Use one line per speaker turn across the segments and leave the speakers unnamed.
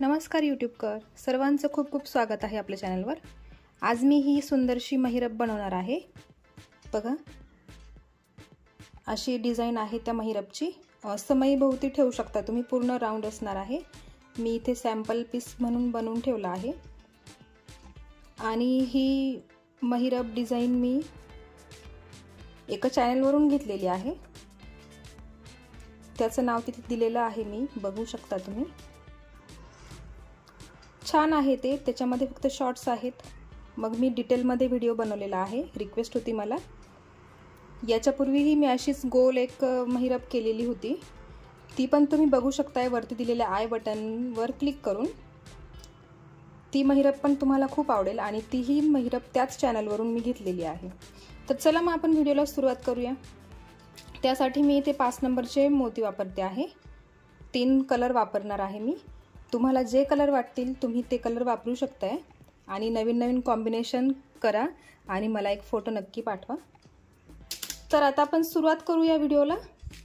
नमस्कार यूट्यूबकर सर्वांचं खूप खूप स्वागत आहे आपल्या चॅनलवर। आज मी ही सुंदरशी महिरप बनवणार आहे। बघा अशी डिझाइन आहे त्या महिरपची। समईभोवती ठेवू शकता तुम्ही, पूर्ण राऊंड असणार आहे। मी इथे सॅम्पल पीस म्हणून बनवून ठेवला आहे। आणि ही महिरप डिझाइन मी एका चॅनलवरून घेतलेली आहे, त्याचं नाव तिथे दिलेलं आहे, मी बघू शकता तुम्ही। छान आहे ते, त्याच्यामध्ये फक्त शॉर्ट्स आहेत। मग मी डिटेलमध्ये व्हिडिओ बनवलेला आहे, रिक्वेस्ट होती मला। याच्यापूर्वीही मी अशीच गोल एक महिरप केलेली होती, ती पण तुम्ही बघू शकताय वरती दिलेल्या आय बटनवर क्लिक करून। ती महिरप पण तुम्हाला खूप आवडेल आणि तीही महिरप त्याच चॅनलवरून मी घेतलेली आहे। तर चला मग आपण व्हिडिओला सुरुवात करूया। त्यासाठी मी इथे 5 नंबरचे मोती वापरते आहे। 3 कलर वापरणार आहे मी। तुम्हाला जे कलर वाटतील तुम्ही ते कलर वापरू शकताय आणि नवीन नवीन कॉम्बिनेशन करा आणि मला एक फोटो नक्की पाठवा। तर आता आपण सुरुवात करूया व्हिडिओला।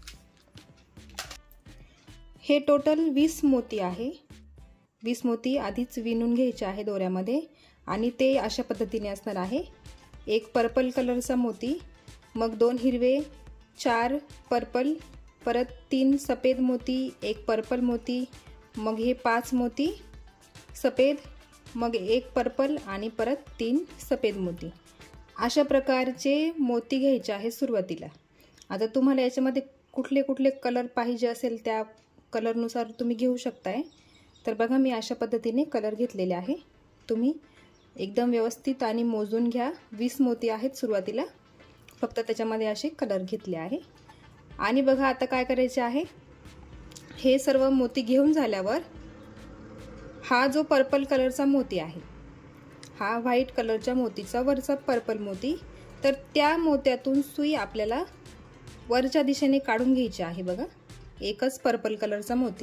हे टोटल 20 मोती आहे। 20 मोती आधीच विणून घ्यायचे आहे दोऱ्यामध्ये आणि ते अशा पद्धतीने असणार आहे। एक पर्पल कलरचा मोती, मग 2 हिरवे, 4 पर्पल, परत 3 सफेद मोती, एक पर्पल मोती, मग हे 5 मोती सफेद, मग एक पर्पल आणि परत 3 सफेद मोती। अशा प्रकारचे मोती घ्यायचे आहे सुरुवातीला। आता तुम्हाला याच्यामध्ये कुठले कुठले कलर पाहिजे असेल त्या कलरनुसार तुम्ही घेऊ शकताय। तर बघा मी अशा पद्धतीने कलर घेतलेले आहे। तुम्ही एकदम व्यवस्थित आणि मोजून घ्या। 20 मोती आहेत सुरुवातीला, फक्त त्याच्यामध्ये असे कलर घेतले आहे। आणि बघा आता काय करायचे आहे, हे सर्व मोती घेऊन झाल्यावर हा जो पर्पल कलरचा मोती आहे, हा व्हाईट कलरच्या मोतीचा वरचा पर्पल मोती, तर त्या मोत्यातून सुई आपल्याला वरच्या दिशेने काढून घ्यायची आहे। बघा एकच पर्पल कलरचा मोती,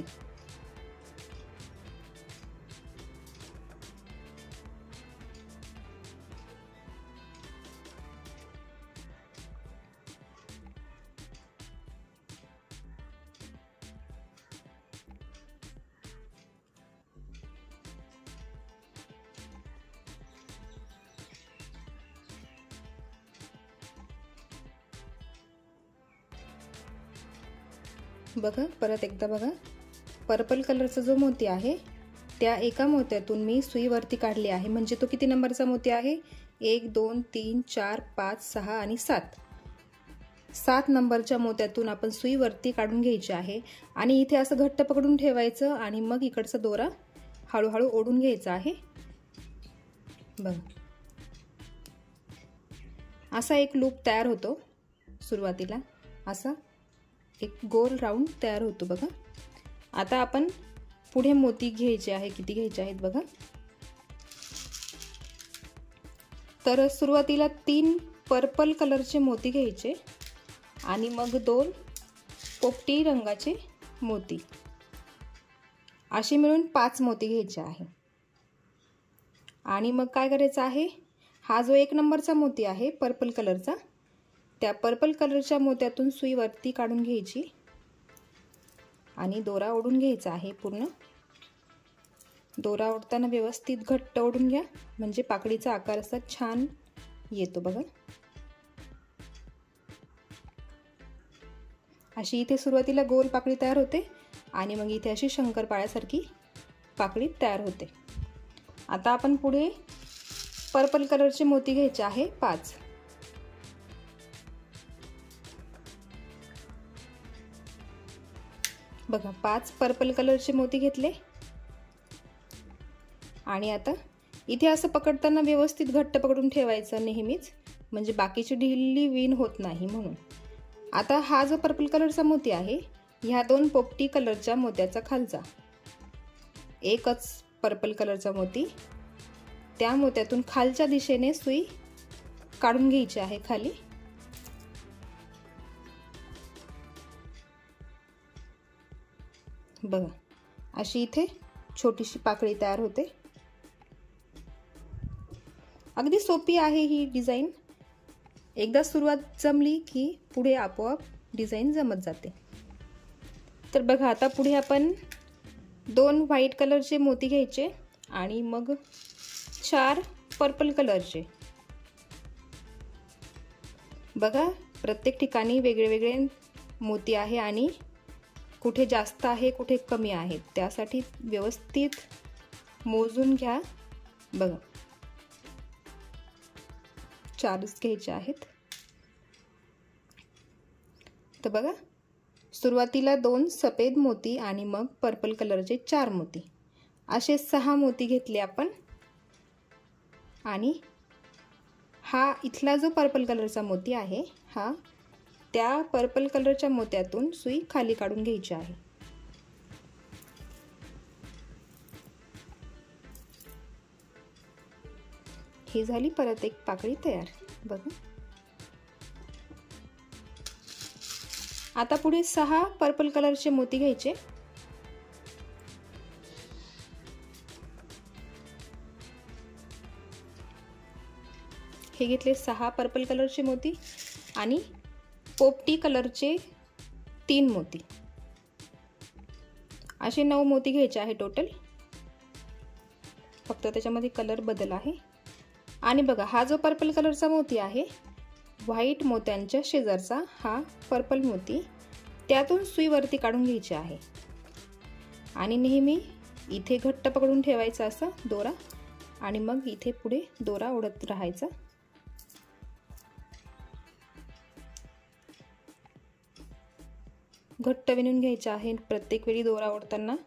बघा परत एकदा बघा। पर्पल कलरचा जो मोती आहे त्या एका मोत्यातून मी सुई वरती काढली आहे। म्हणजे तो किती नंबरचा मोती आहे? 1 2 3 4 5 6 आणि 7। 7 नंबरच्या मोत्यातून आपण सुई वरती काढून घ्यायची आहे आणि इथे असं घट्ट पकडून ठेवायचं आणि मग इकडचा दोरा हळूहळू ओढून घ्यायचा आहे। बघा असा एक लूप तयार होतो सुरुवातीला, असा एक गोल राऊंड तयार होतो। बघा आता आपण पुढे मोती घ्यायचे आहे, किती घ्यायचे आहेत बघा। तर सुरुवातीला 3 पर्पल कलरचे मोती घ्यायचे आणि मग 2 पोपटी रंगाचे मोती, असे मिळून 5 मोती घ्यायचे आहे। आणि मग काय करायचं आहे, हा जो 1 नंबरचा मोती आहे पर्पल कलरचा, त्या पर्पल कलरच्या मोत्यातून सुई वरती काढून घ्यायची आणि दोरा ओढून घ्यायचा आहे। पूर्ण दोरा ओढताना व्यवस्थित घट्ट ओढून घ्या, म्हणजे पाकळीचा आकार असा छान येतो। बघा अशी इथे सुरुवातीला गोल पाकळी तयार होते आणि मग इथे अशी शंकरपाळ्यासारखी पाकळी तयार होते। आता आपण पुढे पर्पल कलरचे मोती घ्यायचे आहे 5। बघा 5 पर्पल कलरचे मोती घेतले आणि आता इथे असं पकडताना व्यवस्थित घट्ट पकडून ठेवायचं नेहमीच, म्हणजे बाकीची ढिल्ली विण होत नाही म्हणून। आता हा जो पर्पल कलरचा मोती आहे, ह्या 2 पोपटी कलरच्या मोत्याचा खालचा एकच पर्पल कलरचा मोती, त्या मोत्यातून खालच्या दिशेने सुई काढून घ्यायची आहे खाली। बघा अशी इथे छोटीशी पाकळी तयार होते। अगदी सोपी आहे ही डिझाइन, एकदा सुरुवात जमली की पुढे आपोआप डिझाइन जमत जाते। तर बघा आता पुढे आपण 2 व्हाईट कलरचे मोती घ्यायचे आणि मग 4 पर्पल कलरचे। बघा प्रत्येक ठिकाणी वेगळे मोती आहे आणि कुठे जास्त आहे कुठे कमी आहे, त्यासाठी व्यवस्थित मोजून घ्या। बघा 4च घ्यायचे आहेत। तर बघा सुरुवातीला 2 सफेद मोती आणि मग पर्पल कलरचे 4 मोती, असे 6 मोती घेतले आपण। आणि हा इथला जो पर्पल कलरचा मोती आहे, हा त्या पर्पल कलरच्या मोत्यातून सुई खाली काढून घ्यायची आहे। ही झाली परत एक पाकळी तयार। बघा आता पुढे 6 पर्पल कलरचे मोती घ्यायचे। हे घेतले 6 पर्पल कलरचे मोती आणि पोपटी कलरचे 3 मोती, असे 9 मोती घ्यायचे आहे टोटल, फक्त त्याच्यामध्ये कलर बदल आहे। आणि बघा हा जो पर्पल कलरचा मोती आहे, व्हाईट मोत्यांच्या शेजारचा हा पर्पल मोती, त्यातून सुई वरती काढून घ्यायची आहे आणि नेहमी इथे घट्ट पकडून ठेवायचा असा दोरा आणि मग इथे पुढे दोरा ओढत राहायचा। घट्ट विणून घ्यायचा आहे प्रत्येक वेळी दोरा ओढताना।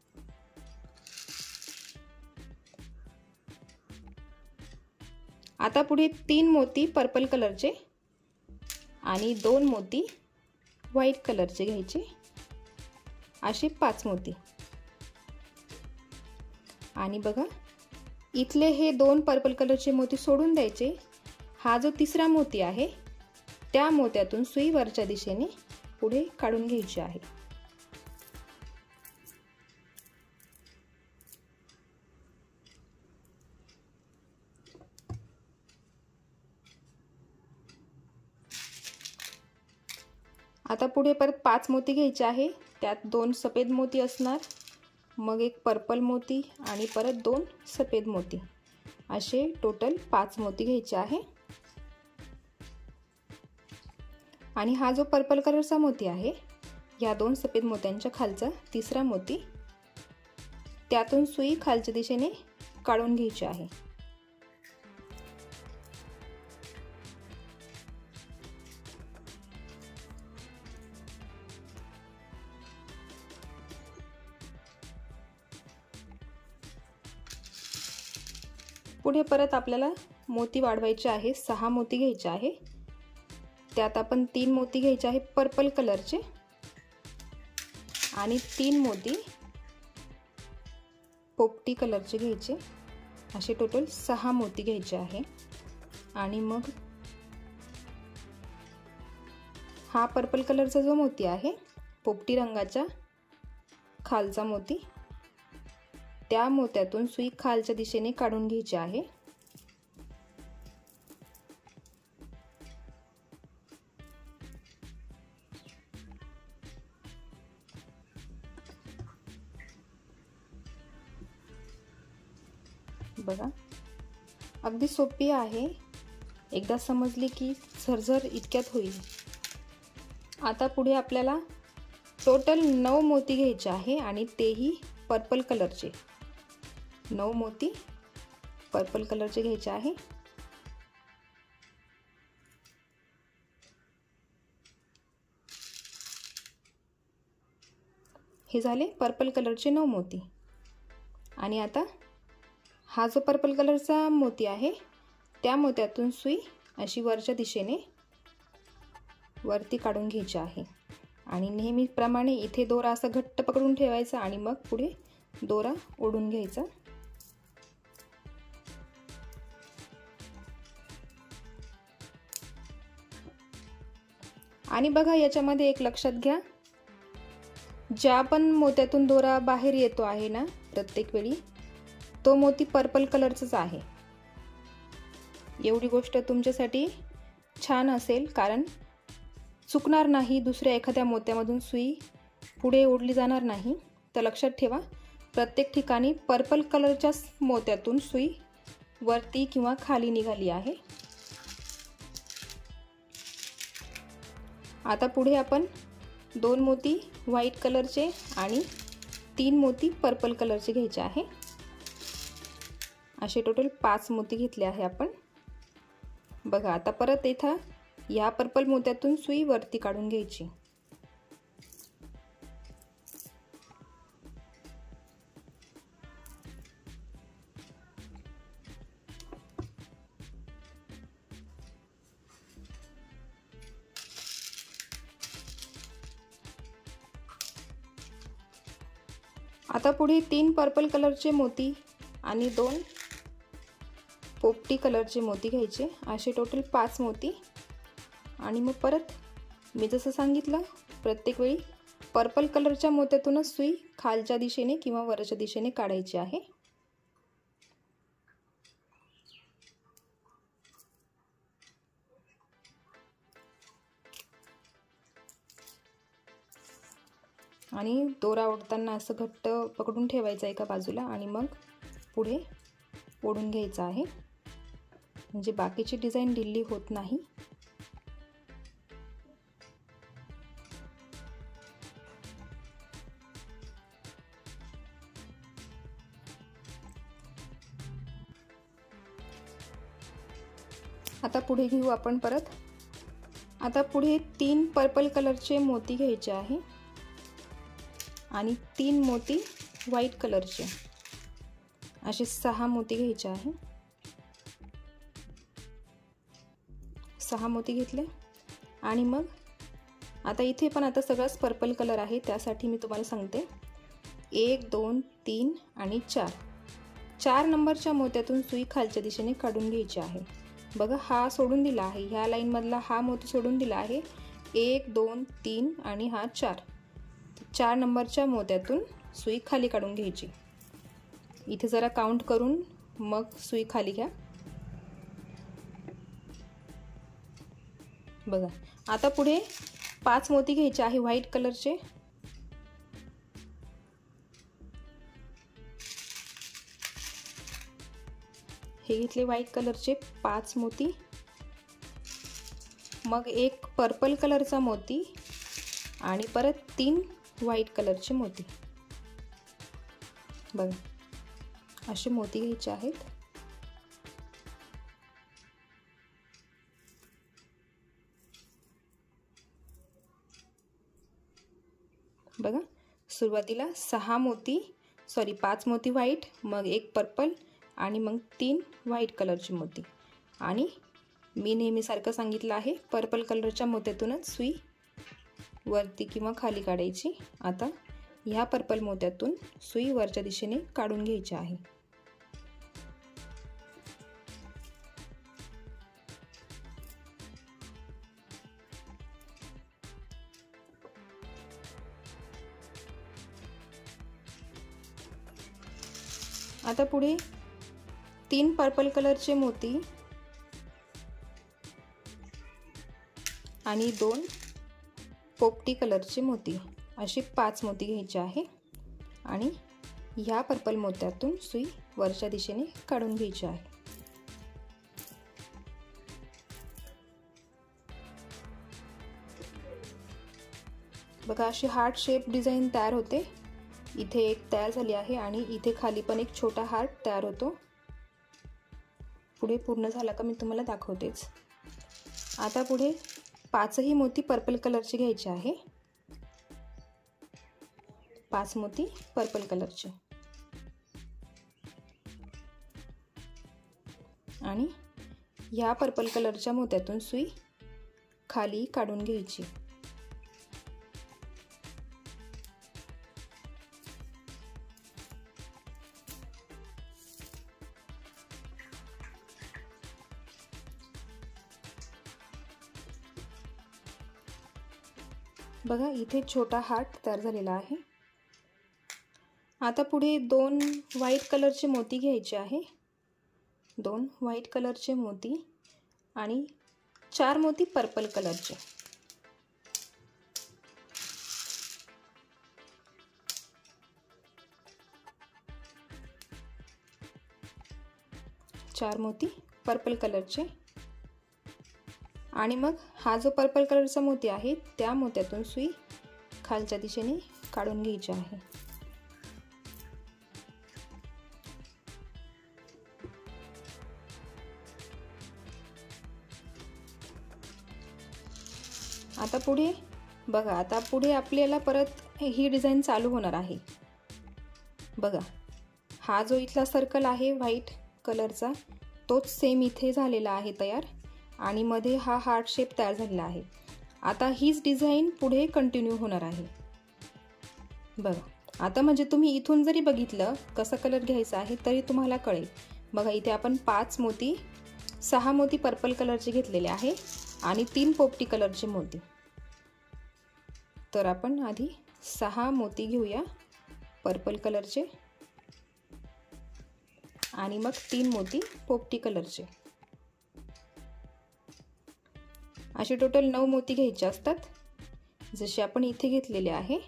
आता पुढे 3 मोती पर्पल कलरचे आणि 2 मोती व्हाईट कलरचे घ्यायचे, असे 5 मोती। आणि बघा इथले हे 2 पर्पल कलरचे मोती सोडून द्यायचे। हा जो तिसरा मोती आहे, त्या मोत्यातून सुई वरच्या दिशेने पुढे काढून घ्यायची आहे। आता पुढे परत 5 मोती घ्यायचे आहे, त्यात 2 सफेद मोती असणार, मग एक पर्पल मोती आणि परत 2 सफेद मोती, असे टोटल 5 मोती घ्यायचे आहे। आणि हा जो पर्पल कलरचा मोती आहे, या 2 सफेद मोत्यांच्या खालचा तिसरा मोती, त्यातून सुई खालच्या दिशेने काढून घ्यायची आहे। पुढे परत आपल्याला मोती वाढवायचे आहे। 6 मोती घ्यायचे आहे, त्यात आपण 3 मोती घ्यायचे आहे पर्पल कलरचे आणि 3 मोती पोपटी कलरचे घ्यायचे, असे टोटल 6 मोती घ्यायचे आहे। आणि मग हा पर्पल कलरचा जो मोती आहे, पोपटी रंगाचा खालचा मोती, त्या मोत्यातून सुई खालच्या दिशेने काढून घ्यायची आहे। बघा अगदी सोपी आहे, एकदा समजली की झरझर इतक्यात होईल। आता पुढे आपल्याला टोटल 9 मोती घ्यायचे आहे आणि तेही पर्पल कलरचे। 9 मोती पर्पल कलरचे घ्यायचे आहे। हे झाले पर्पल कलरचे 9 मोती। आणि आता हा जो पर्पल कलरचा मोती आहे, त्या मोत्यातून सुई अशी वरच्या दिशेने वरती काढून घ्यायची आहे आणि नेहमीप्रमाणे इथे दोरा असा घट्ट पकडून ठेवायचा आणि मग पुढे दोरा ओढून घ्यायचा। आणि बघा याच्यामध्ये एक लक्षात घ्या, ज्या पण मोत्यातून दोरा बाहेर येतो आहे ना प्रत्येक वेळी, तो मोती पर्पल कलरचाच आहे। एवढी गोष्ट तुमच्यासाठी छान असेल, कारण चुकणार नाही, दुसऱ्या एखाद्या मोत्यामधून सुई पुढे ओढली जाणार नाही। तर लक्षात ठेवा, प्रत्येक ठिकाणी पर्पल कलरच्या मोत्यातून सुई वरती किंवा खाली निघाली आहे। आता पुढे आपण 2 मोती व्हाईट कलरचे आणि 3 मोती पर्पल कलरचे घ्यायचे आहे। असे टोटल 5 मोती घेतले आहे आपण। बघा आता परत इथं या पर्पल मोत्यातून सुई वरती काढून घ्यायची। आता पुढे 3 पर्पल कलरचे मोती आणि 2 पोपटी कलरचे मोती घ्यायचे। असे टोटल 5 मोती आणि मग परत मी जसं सांगितलं प्रत्येक वेळी पर्पल कलरच्या मोत्यातूनच सुई खालच्या दिशेने किंवा वरच्या दिशेने काढायची आहे। आणि दोरा ओढताना असं घट्ट पकडून ठेवायचं एका बाजूला आणि मग पुढे ओढून घ्यायचं आहे, म्हणजे बाकीची डिझाइन ढिल्ली होत नाही। आता पुढे घेऊ आपण परत। आता पुढे 3 पर्पल कलरचे मोती घ्यायचे आहे आणि 3 मोती व्हाईट कलरचे, असे 6 मोती घ्यायचे आहे। 6 मोती घेतले आणि मग आता इथे पण आता सगळंच पर्पल कलर आहे, त्यासाठी मी तुम्हाला सांगते 1 2 3 आणि 4 नंबरच्या मोत्यातून सुई खालच्या दिशेने काढून घ्यायची आहे। बघा हा सोडून दिला आहे, ह्या लाईन मधला हा मोती सोडून दिला आहे। 1 2 3 आणि हा 4 नंबरच्या मोत्यातून सुई खाली काढून घ्यायची। इथे जरा काउंट करून मग सुई खाली घ्या। बघा आता पुढे 5 मोती घ्यायचे आहे व्हाईट कलरचे। हे घेतले व्हाईट कलरचे 5 मोती, मग एक पर्पल कलरचा मोती आणि परत 3 व्हाईट कलरचे मोती। बघा असे मोती घ्यायचे आहेत। बघा सुरुवातीला 5 मोती व्हाईट, मग एक पर्पल आणि मग 3 व्हाईट कलरचे मोती। आणि मी नेहमीसारखं सांगितलं आहे पर्पल कलरच्या मोत्यातूनच सुई वरती किंवा खाली काढायची। आता ह्या पर्पल मोत्यातून सुई वरच्या दिशेने काढून घ्यायची आहे। आता पुढे 3 पर्पल कलरचे मोती आणि 2 पोपटी कलरचे मोती, असे 5 मोती घ्यायचे आहे आणि ह्या पर्पल मोत्यातून सुई वरच्या दिशेने काढून घ्यायची आहे। बघा अशी हार्ट शेप डिझाइन तयार होते। इथे एक तयार झाली आहे आणि इथे खाली पण एक छोटा हार्ट तयार होतो। पुढे पूर्ण झाला का मी तुम्हाला दाखवतेच। आता पुढे 5ही मोती पर्पल कलरचे घ्यायचे आहे। 5 मोती पर्पल कलरचे आणि ह्या पर्पल कलरच्या मोत्यातून सुई खाली काढून घ्यायची। बघा इथे छोटा हार्ट तयार झालेला आहे। आता पुढे 2 व्हाईट कलरचे मोती घ्यायचे आहे। 2 व्हाईट कलरचे मोती आणि 4 मोती पर्पल कलरचे। 4 मोती पर्पल कलरचे आणि मग हा जो पर्पल कलरचा मोती आहे त्या मोत्यातून सुई खालच्या दिशेने काढून घ्यायची आहे। आता पुढे बघा, आता पुढे आपल्याला परत ही डिझाइन चालू होणार आहे। बघा, हा जो इथला सर्कल आहे व्हाईट कलरचा तोच सेम इथे झालेला आहे तयार आणि मध्ये हा हार्ट शेप तयार झालेला आहे। आता हीच डिझाइन पुढे कंटिन्यू होणार आहे। बघा, आता म्हणजे तुम्ही इथून जरी बघितलं कसा कलर घ्यायचा आहे तरी तुम्हाला कळेल। बघा, इथे आपण 6 मोती पर्पल कलरचे घेतलेले आहे आणि 3 पोपटी कलरचे मोती। तर आपण आधी 6 मोती घेऊया पर्पल कलरचे आणि मग 3 मोती पोपटी कलरचे। असे टोटल 9 मोती घ्यायचे असतात जसे आपण इथे घेतलेले आहे।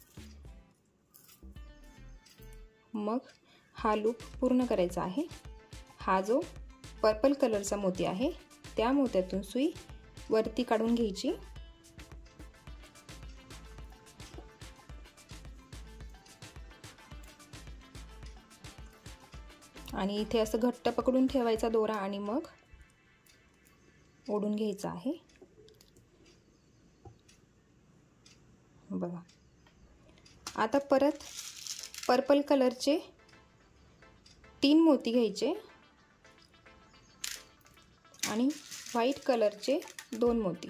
मग हा लूप पूर्ण करायचा आहे। हा जो पर्पल कलरचा मोती आहे त्या मोत्यातून सुई वरती काढून घ्यायची आणि इथे असं घट्ट पकडून ठेवायचा दोरा आणि मग ओढून घ्यायचा आहे। बघा, आता परत पर्पल कलरचे 3 मोती घ्यायचे आणि व्हाईट कलरचे 2 मोती।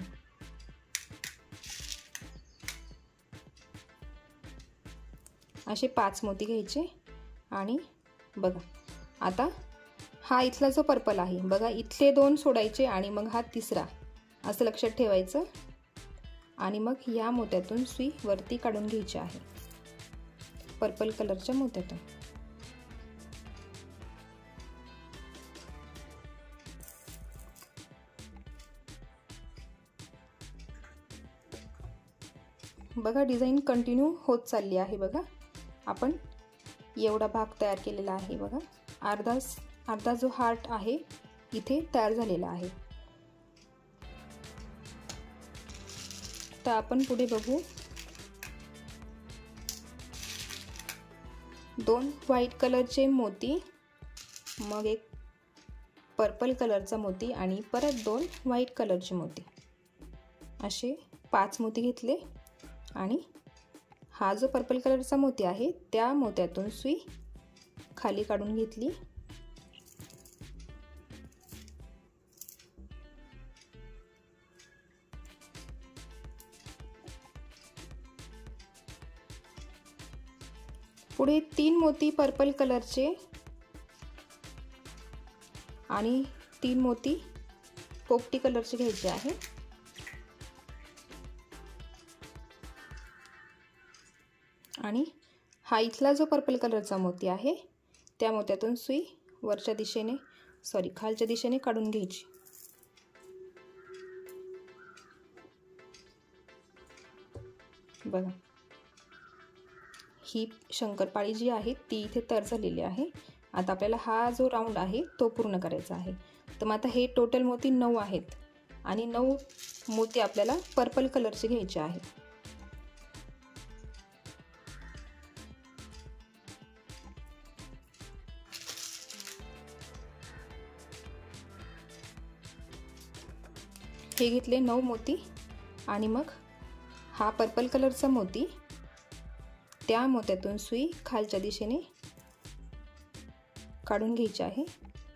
असे 5 मोती घ्यायचे आणि बघा, आता हा इथला जो पर्पल आहे बघा, इथले 2 सोडायचे आणि मग हा तिसरा असं लक्षात ठेवायचं आणि मग या मोत्यातून सुई वरती काढून घ्यायची आहे पर्पल कलरच्या मोत्यातून। बघा, डिझाइन कंटिन्यू होत चालली आहे। बघा, आपण एवढा भाग तयार केलेला आहे। बघा, अर्धा जो हार्ट आहे इथे तयार झालेला आहे। तर आपण पुढे बघू, 2 व्हाईट कलरचे मोती, मग एक पर्पल कलरचा मोती आणि परत 2 व्हाईट कलरचे मोती। असे 5 मोती घेतले आणि हा जो पर्पल कलरचा मोती आहे त्या मोत्यातून सुई खाली काढून घेतली पुढे 3 मोती पर्पल कलरचे आणि 3 मोती पोपटी कलरचे घ्यायचे आहे आणि हा इथला जो पर्पल कलरचा मोती आहे त्या मोत्यातून सुई खालच्या दिशेने काढून घ्यायची। बघा, ही शंकरपाळी जी आहे ती इथे तयार झालेली आहे। आता आपल्याला हा जो राऊंड आहे तो पूर्ण करायचा आहे। तर मग आता हे टोटल मोती 9 आहेत आणि 9 मोती आपल्याला पर्पल कलरचे घ्यायचे आहेत। हे घेतले 9 मोती आणि मग हा पर्पल कलरचा मोती त्या मोत्यातून सुई खालच्या दिशेने काढून घ्यायची आहे।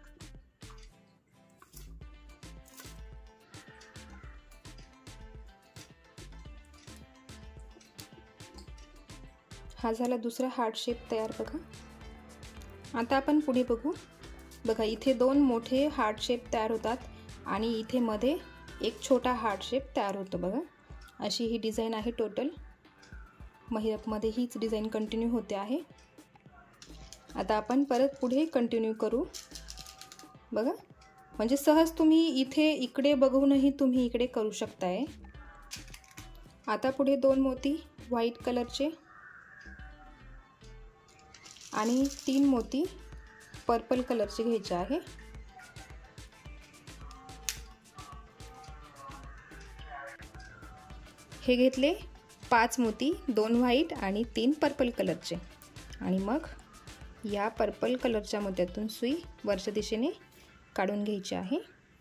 हा झाला दुसरा हार्ट शेप तयार। बघा, आता आपण पुढे बघू। बघा, इथे 2 मोठे हार्ट शेप तयार होतात आणि इथे मध्ये एक छोटा हार्ट शेप तयार होतो। बघा, अशी ही डिझाइन आहे टोटल। मध्ये हीच डिझाइन कंटिन्यू होते आहे। आता आपण परत पुढे कंटिन्यू करू। बघा, म्हणजे सहज तुम्ही इथे इकडे बघूनही तुम्ही इकडे करू शकताय। आता पुढे 2 मोती व्हाईट कलरचे आणि 3 मोती पर्पल कलरचे घ्यायचे आहे हे घेतले 5 मोती, 2 व्हाईट आणि 3 पर्पल कलरचे, आणि मग या पर्पल कलरच्या मोत्यातून सुई वरच्या दिशेने काढून घ्यायची आहे।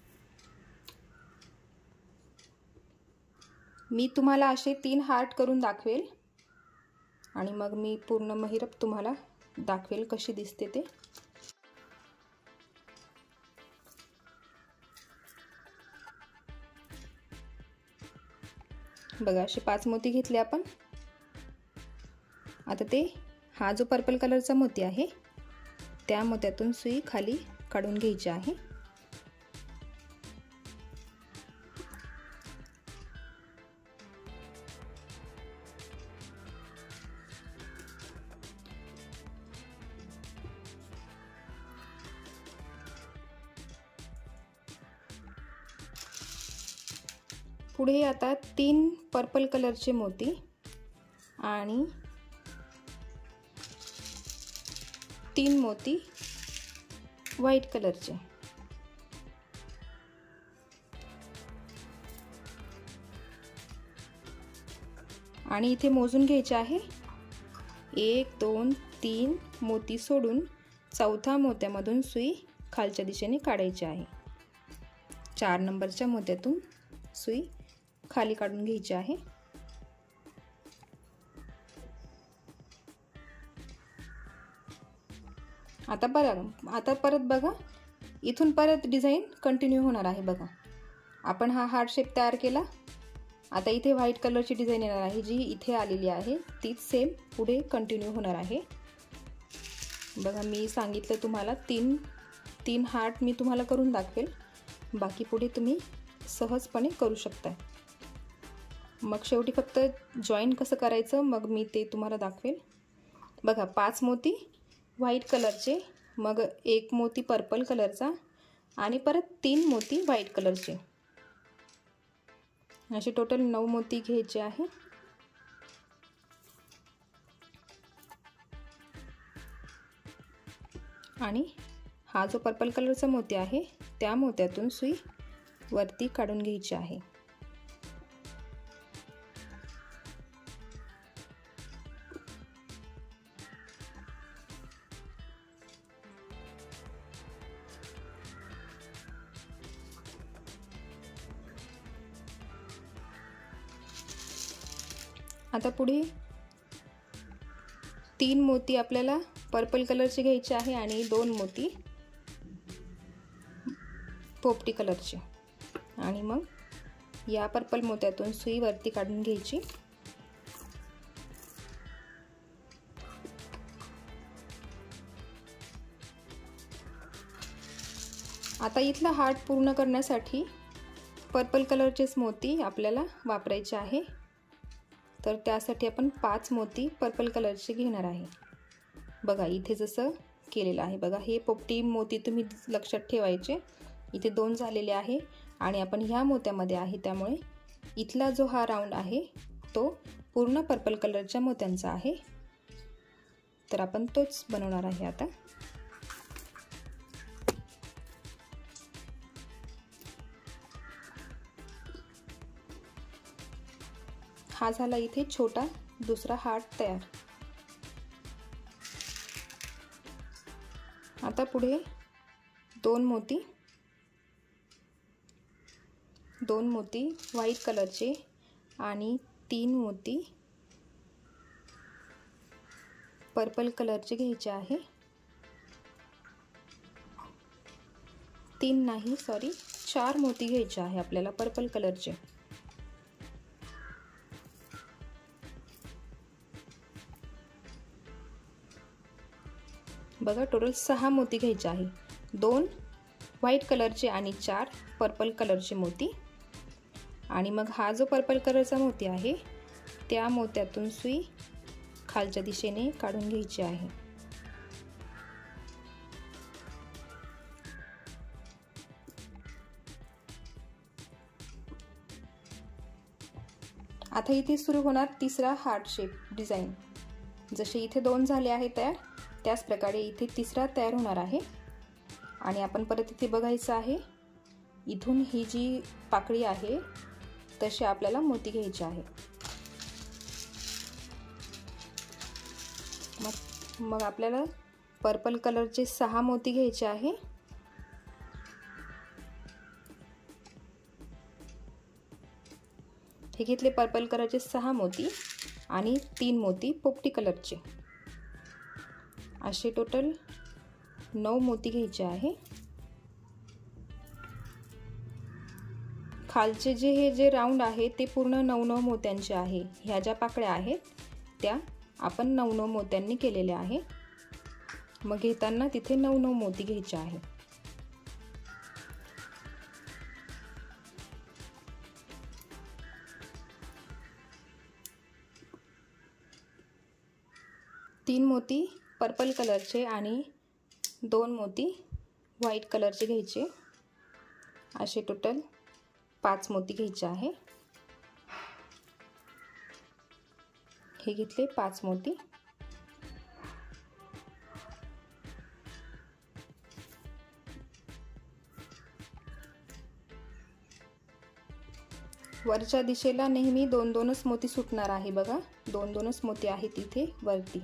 मी तुम्हाला असे 3 हार्ट करून दाखवेल आणि मग मी पूर्ण महिरप तुम्हाला दाखवेल कशी दिसते ते। बघा असे 5 मोती घेतले आपण। आता ते हा जो पर्पल कलरचा मोती आहे त्या मोत्यातून सुई खाली काढून घ्यायची आहे। पुढे आता 3 पर्पल कलरचे मोती आणि 3 मोती व्हाईट कलरचे, आणि इथे मोजून घ्यायचे आहे। 1 2 3 मोती सोडून चौथा मोत्यामधून सुई खालच्या दिशेने काढायची आहे। 4 नंबरच्या मोत्यातून सुई खाली काढून घ्यायची आहे। आता परत बघा, इथून परत डिझाइन कंटिन्यू होणार आहे। बघा आपण हा हार्ट शेप तयार केला, आता इथे व्हाईट कलरची डिझाइन येणार आहे, जी इथे आलेली आहे तीच सेम पुढे कंटिन्यू होणार आहे। बघा मी सांगितलं तुम्हाला 3 हार्ट मी तुम्हाला करून दाखवेल, बाकी पुढे तुम्ही सहजपणे करू शकता। मग शेवटी फक्त जॉईन कसं करायचं मग मी ते तुम्हाला दाखवेल। बघा 5 मोती व्हाईट कलरचे, मग 1 मोती पर्पल कलरचा आणि परत 3 मोती व्हाईट कलरचे, असे टोटल 9 मोती घ्यायचे आहे। आणि हा जो पर्पल कलरचा मोती आहे त्या मोत्यातून सुई वरती काढून घ्यायची आहे। आता पुढे 3 मोती आपल्याला पर्पल कलरचे घ्यायचे आहे आणि 2 मोती पोपटी कलरचे, आणि मग या पर्पल मोत्यातून सुई वरती काढून घ्यायची। आता इथला हार्ट पूर्ण करण्यासाठी पर्पल कलरचेच मोती आपल्याला वापरायचे आहे, तर त्यासाठी आपण 5 मोती पर्पल कलरचे घेणार आहे। बघा इथे जसं केलेलं आहे, बघा हे पोपटी मोती तुम्ही लक्षात ठेवायचे, इथे 2 झालेले आहे आणि आपण ह्या मोत्यामध्ये आहे, त्यामुळे इथला जो हा राऊंड आहे तो पूर्ण पर्पल कलरच्या मोत्यांचा आहे, तर आपण तोच बनवणार आहे। आता हा झाला इथे छोटा दुसरा हार्ट तयार। आता पुढे 2 मोती व्हाईट कलरचे आणि 3 मोती पर्पल कलरचे घ्यायचे आहे। 3 नाही सॉरी 4 मोती घ्यायचे आहे आपल्याला पर्पल कलरचे। बघा टोटल 6 मोती घ्यायचे आहे, 2 व्हाईट कलरचे आणि 4 पर्पल कलरचे मोती, आणि मग हा जो पर्पल कलरचा मोती आहे त्या मोत्यातून सुई खालच्या दिशेने काढून घ्यायची आहे। आता इथे सुरू होणार तिसरा हार्ट शेप डिझाइन। जसे इथे 2 झाले आहे तयार, त्याच प्रकारे इथे तिसरा तयार होणार आहे, आणि आपण परत इथे बघायचं आहे इथून ही जी पाकळी आहे तसे आपल्याला मोती घ्यायचे आहे। मग आपल्याला पर्पल कलरचे 6 मोती घ्यायचे आहे। हे घेतले पर्पल कलरचे 6 मोती आणि 3 मोती पोपटी कलरचे, असे टोटल 9 मोती घ्यायचे आहे। खालचे हे जे राऊंड आहे ते पूर्ण 9 मोत्यांचे आहे। ह्या ज्या पाकळ्या आहेत त्या आपण 9 मोत्यांनी केलेल्या आहे। मग घेताना तिथे 9 मोती घ्यायचे आहे। तीन मोती पर्पल कलरचे आणि 2 मोती व्हाईट कलरचे घ्यायचे, असे टोटल 5 मोती घ्यायचे आहे। हे घेतले 5 मोती। वरच्या दिशेला नेहमी 2-2च मोती सुटणार आहे बघा, 2-2च मोती आहेत इथे वरती।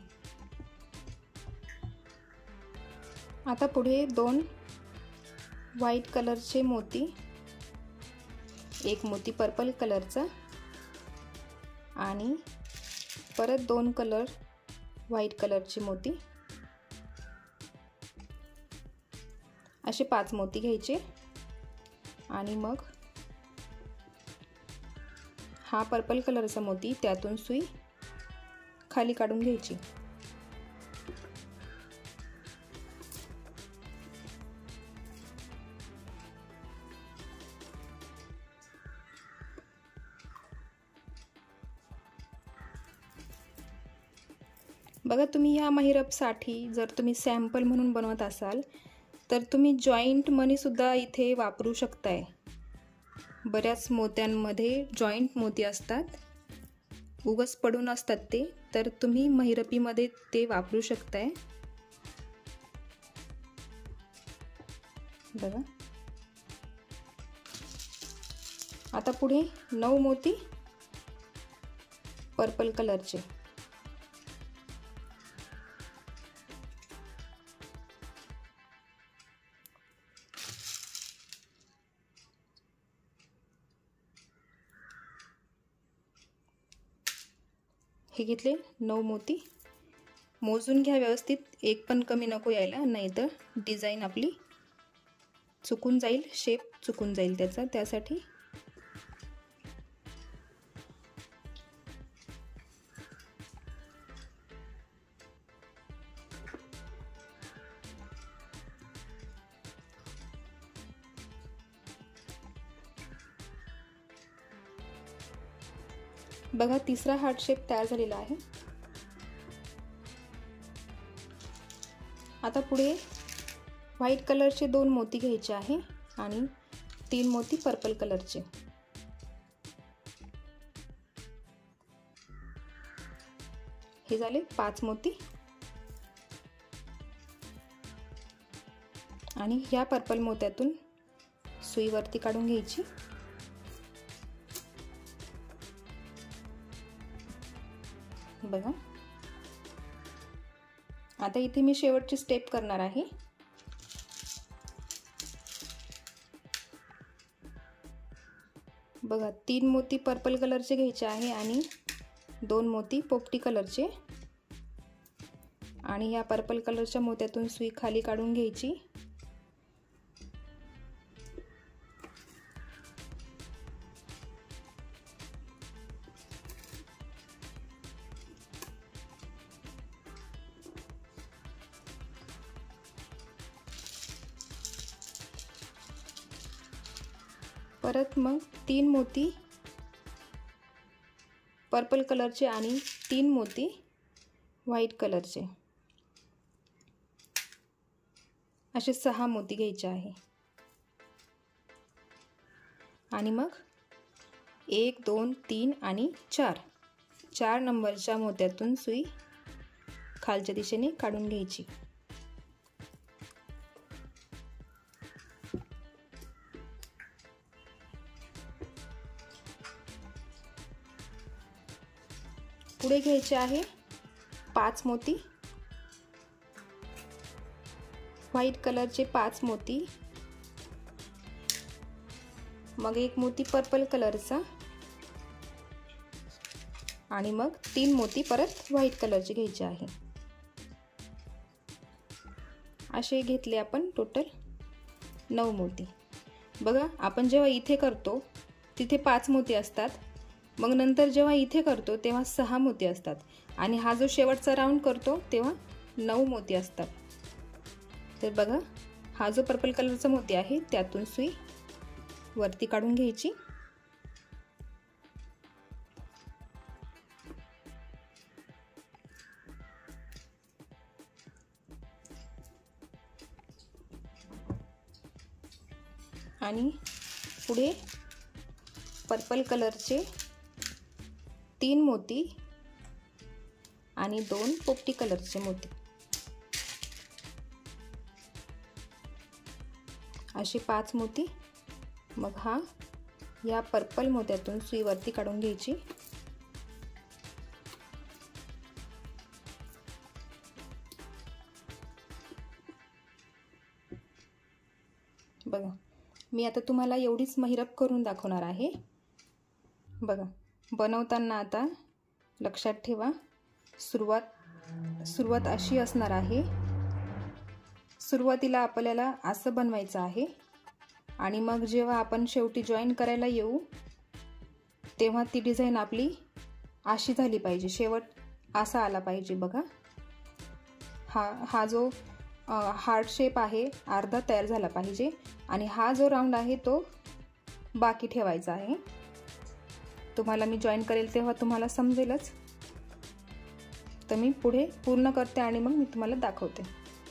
आता पुढे 2 व्हाईट कलरचे मोती, एक मोती पर्पल कलरचा आणि परत 2 कलर व्हाईट कलरचे मोती, असे 5 मोती घ्यायचे। आणि मग हा पर्पल कलरचा मोती, त्यातून सुई खाली काढून घ्यायची। बघा, तुम्ही ह्या महिरपसाठी जर तुम्ही सॅम्पल म्हणून बनवत असाल तर तुम्ही जॉईंट मनी सुद्धा इथे वापरू शकताय। बऱ्याच मोत्यांमध्ये जॉईंट मोती असतात, उगाच पडून असतात ते, तर तुम्ही महिरपीमध्ये ते वापरू शकताय। बघा, आता पुढे 9 मोती पर्पल कलरचे, हे घेतले 9 मोती। मोजून घ्या व्यवस्थित, एक पण कमी नको यायला, नाहीतर डिझाईन आपली चुकून जाईल, शेप चुकून जाईल त्याचा, त्यासाठी बघा, तिसरा हार्ट शेप तयार झालेला आहे। आता पुढे व्हाईट कलरचे 2 मोती घ्यायचे आहे आणि 3 मोती पर्पल कलरचे, हे झाले 5 मोती। आणि ह्या पर्पल मोत्यातून सुई वरती काढून घ्यायची। बघा, आता इथे मी शेवटची स्टेप करणार आहे। बघा, 3 मोती पर्पल कलरचे घ्यायचे आहे आणि 2 मोती पोपटी कलरचे, आणि या पर्पल कलरच्या मोत्यातून सुई खाली काढून घ्यायची। परत मग 3 मोती पर्पल कलरचे आणि 3 मोती व्हाईट कलरचे, असे 6 मोती घ्यायचे आहे। आणि मग 1, 2, 3 आणि 4 नंबरच्या मोत्यातून सुई खालच्या दिशेने काढून घ्यायची। पुढे घ्यायचे आहे 5 मोती व्हाईट कलरचे 5 मोती, मग एक मोती पर्पल कलरचा आणि मग 3 मोती परत व्हाईट कलरचे घ्यायचे आहे। असे घेतले आपण टोटल 9 मोती। बघा, आपण जेव्हा इथे करतो तिथे 5 मोती असतात, मग नंतर जेव्हा इथे करतो तेव्हा 6 मोती असतात आणि हा जो शेवटचा राऊंड करतो तेव्हा 9 मोती असतात। तर बघा, हा जो पर्पल कलरचा मोती आहे त्यातून सुई वरती काढून घ्यायची आणि पुढे पर्पल कलरचे 3 मोती आणि 2 पोपटी कलरचे मोती, असे 5 मोती। मग हा या पर्पल मोत्यातून सुई वरती काढून घ्यायची बघा, मी आता तुम्हाला एवढीच महिरप करून दाखवणार आहे। बघा, बनवताना आता लक्षात ठेवा, सुरुवात अशी असणार आहे। सुरुवातीला आपल्याला असं बनवायचं आहे आणि मग जेव्हा आपण शेवटी जॉईन करायला येऊ तेव्हा ती डिझाईन आपली अशी झाली पाहिजे, शेवट असा आला पाहिजे। बघा, हा जो हार्ट शेप आहे अर्धा तयार झाला पाहिजे आणि हा जो राऊंड आहे तो बाकी ठेवायचा आहे। तुम्हाला मी जॉईन करेल तेव्हा तुम्हाला समजेलच, तर मी पुढे पूर्ण करते आणि मग मी तुम्हाला दाखवते।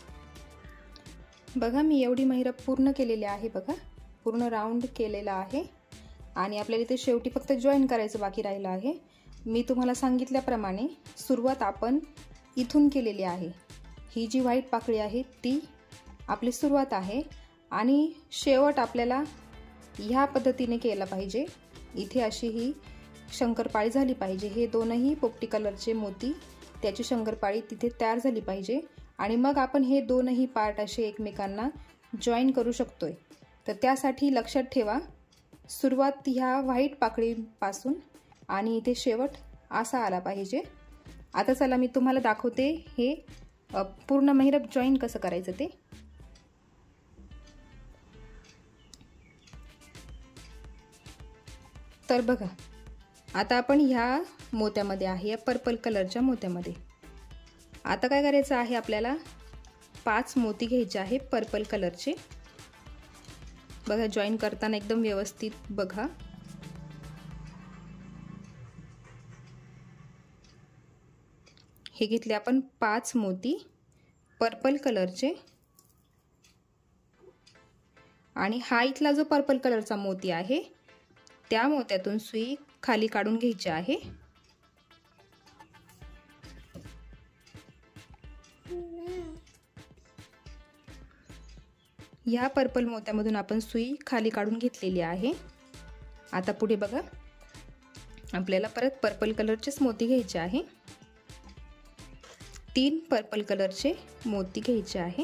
बघा, मी एवढी महिरप पूर्ण केलेली आहे। बघा, पूर्ण राऊंड केलेला आहे आणि आपल्याला इथे शेवटी फक्त जॉईन करायचं बाकी राहिलं आहे। मी तुम्हाला सांगितल्याप्रमाणे सुरुवात आपण इथून केलेली आहे। ही जी व्हाईट पाकळी आहे ती आपली सुरुवात आहे आणि शेवट आपल्याला ह्या पद्धतीने केला पाहिजे। इथे अशी ही शंकरपाळी झाली पाहिजे। हे दोनही पोपटी कलरचे मोती, त्याची शंकरपाळी तिथे तयार झाली पाहिजे आणि मग आपण हे दोनही पार्ट असे एकमेकांना जॉईन करू शकतोय। तर त्यासाठी लक्षात ठेवा, सुरुवात ह्या व्हाईट पाकळीपासून आणि इथे शेवट असा आला पाहिजे। आता चला मी तुम्हाला दाखवते हे पूर्ण महिरप जॉईन कसं करायचं ते। तर बघा, आता आपण ह्या मोत्यामध्ये आहे, या पर्पल कलरच्या मोत्यामध्ये। आता काय करायचं आहे, आपल्याला 5 मोती घ्यायचे आहे पर्पल कलरचे। बघा, जॉईन करताना एकदम व्यवस्थित बघा। हे घेतले आपण 5 मोती पर्पल कलरचे आणि हा इथला जो पर्पल कलरचा मोती आहे त्या मोत्यातून सुई खाली काढून घ्यायची आहे। या पर्पल मोत्यामधून आपण सुई खाली काढून घेतलेली आहे। आता पुढे बघा, आपल्याला परत पर्पल कलरचेच मोती घ्यायचे आहे। 3 पर्पल कलरचे मोती घ्यायचे आहे।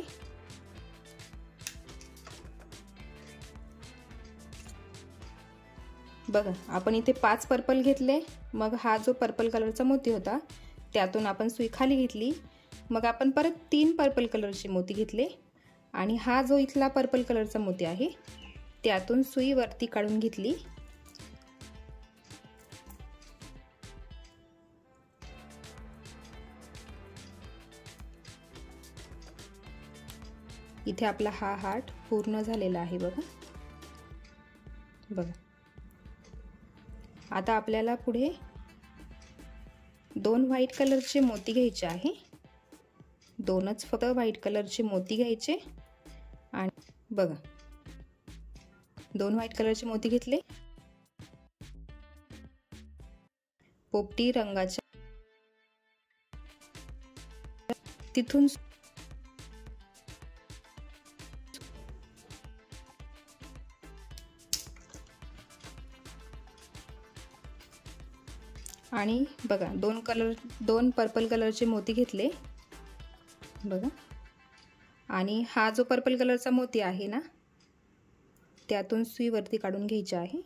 बघा, आपण इथे 5 पर्पल घेतले, मग हा जो पर्पल कलरचा मोती होता त्यातून आपण सुई खाली घेतली, मग आपण परत 3 पर्पल कलरचे मोती घेतले आणि हा जो इथला पर्पल कलरचा मोती आहे त्यातून सुई वरती काढून घेतली। इथे आपला हा हार्ट पूर्ण झालेला आहे। बघा बघा, आता आपल्याला पुढे 2 व्हाईट कलरचे मोती घ्यायचे आहे। 2च फक्त व्हाईट कलरचे मोती घ्यायचे आणि बघा, 2 व्हाईट कलरचे मोती घेतले, पोपटी रंगाच्या तिथून आणि बघा 2 पर्पल कलरचे मोती घेतले। बघा, आणि हा जो पर्पल कलरचा मोती आहे ना, त्यातून सुई वरती काढून घ्यायची आहे.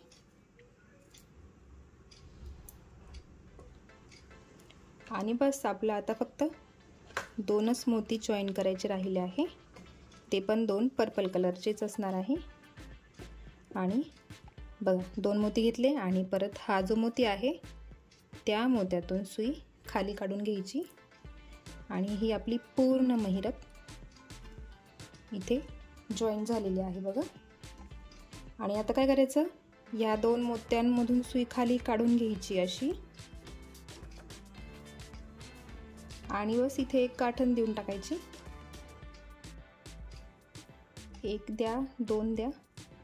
आणि बस आपलं आता फक्त 2च मोती जॉईन करायचे राहिले आहे. ते पण 2 पर्पल कलरचेच असणार आहे. आणि बघा 2 मोती घेतले आणि परत हा जो मोती आहे त्या मोत्यातून सुई खाली काढून घ्यायची आणि ही आपली पूर्ण महिरप इथे जॉईन झालेली आहे बघा. आणि आता काय करायचं, या 2 मोत्यांमधून सुई खाली काढून घ्यायची अशी आणि बस इथे एक गाठण देऊन टाकायची. 1 द्या, 2 द्या.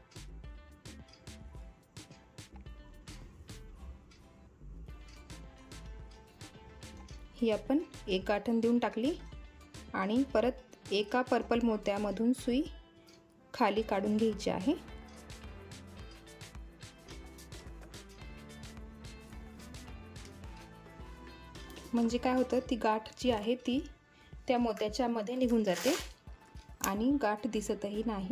ही आपण एक गाठण देऊन टाकली आणि परत एका पर्पल मोत्यामधून सुई खाली काढून घ्यायची आहे. म्हणजे काय होतं, ती गाठ जी आहे ती त्या मोत्याच्या मध्ये निघून जाते आणि गाठ दिसतही नाही.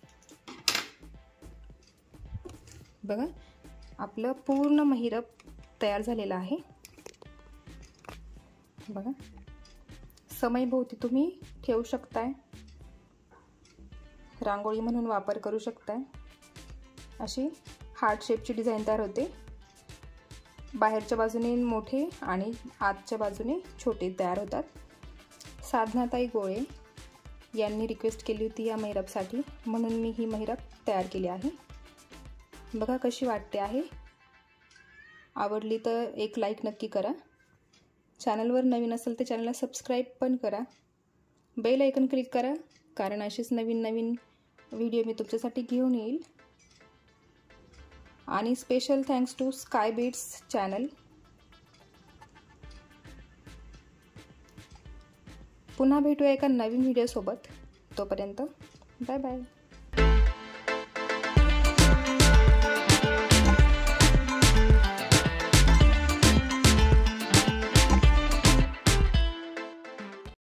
बघा आपलं पूर्ण महिरप तयार झालेलं आहे. बघा समईभोवती तुम्ही ठेवू शकताय, रांगोळी म्हणून वापर करू शकताय. अशी हार्ट शेपची डिझाईन तयार होते. बाहेरच्या बाजूने मोठे आणि आतच्या बाजूने छोटे तयार होतात. साधनाताई गोळे यांनी रिक्वेस्ट केली होती या महिरपसाठी, म्हणून मी ही महिरप तयार केली आहे. बघा कशी वाटते आहे. आवडली तर एक लाईक नक्की करा. चॅनलवर नवीन असेल तर चॅनलला सबस्क्राईब पण करा. बेल आयकॉन क्लिक करा, कारण असेच नवीन नवीन व्हिडिओ मी तुमच्यासाठी घेऊन येईल. आणि special thanks to Sky Beats channel. पुन्हा भेटूया एका नवीन व्हिडिओसोबत. तोपर्यंत बाय बाय.